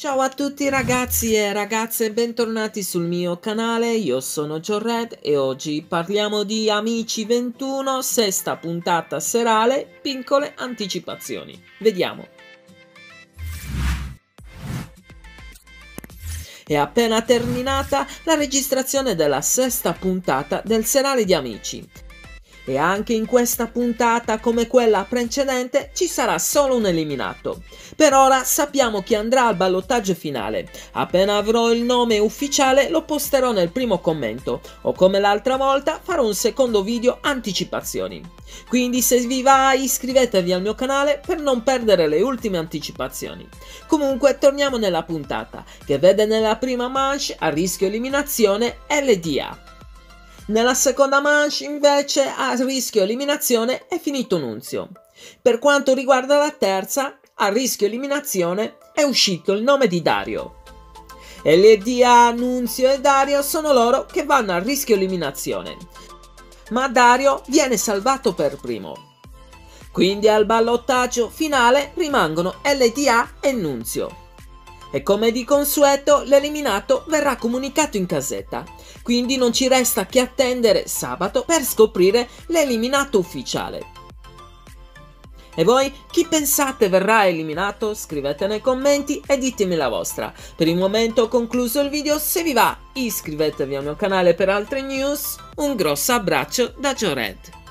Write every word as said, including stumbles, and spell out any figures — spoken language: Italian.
Ciao a tutti ragazzi e ragazze, bentornati sul mio canale, io sono Jored e oggi parliamo di Amici ventuno, sesta puntata serale, piccole anticipazioni. Vediamo. È appena terminata la registrazione della sesta puntata del serale di Amici. E anche in questa puntata, come quella precedente, ci sarà solo un eliminato. Per ora sappiamo chi andrà al ballottaggio finale. Appena avrò il nome ufficiale lo posterò nel primo commento, o come l'altra volta farò un secondo video anticipazioni. Quindi se vi va iscrivetevi al mio canale per non perdere le ultime anticipazioni. Comunque torniamo nella puntata, che vede nella prima manche a rischio eliminazione L D A. Nella seconda manche invece a rischio eliminazione è finito Nunzio. Per quanto riguarda la terza, a rischio eliminazione è uscito il nome di Dario. L D A, Nunzio e Dario sono loro che vanno a rischio eliminazione, ma Dario viene salvato per primo. Quindi al ballottaggio finale rimangono L D A e Nunzio. E come di consueto l'eliminato verrà comunicato in casetta, quindi non ci resta che attendere sabato per scoprire l'eliminato ufficiale. E voi chi pensate verrà eliminato? Scrivete nei commenti e ditemi la vostra. Per il momento ho concluso il video, se vi va iscrivetevi al mio canale per altre news. Un grosso abbraccio da Jored.